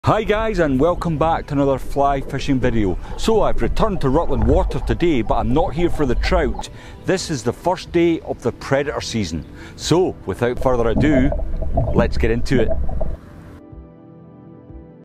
Hi guys, and welcome back to another fly fishing video. So I've returned to Rutland Water today, but I'm not here for the trout. This is the first day of the predator season. So without further ado, let's get into it.